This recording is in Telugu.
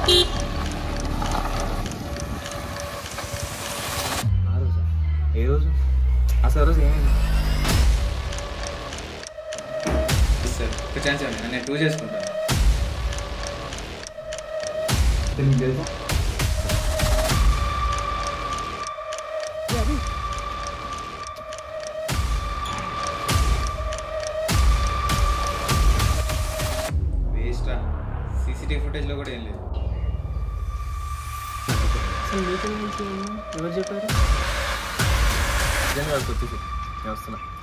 ఆ రోజు ఏ రోజు అసలు రోజు ఏమైంది సార్ ఒక ఛాన్స్ ఇవ్వండి, నేను 2 చేసుకుంటాను. నీకు తెలుసా వేస్ట్రా, సీసీటీవీ ఫుటేజ్లో కూడా ఏం లేదు. అసలు మీతో ఎవరు చెప్పారు? నిజంగా వచ్చేసి నేను వస్తున్నా.